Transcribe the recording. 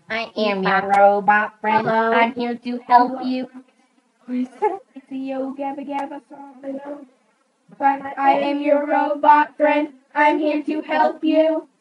I am your robot friend. Hello. I'm here to help you. It's a Yo Gabba Gabba song, I know. But I am your robot friend. I'm here to help you.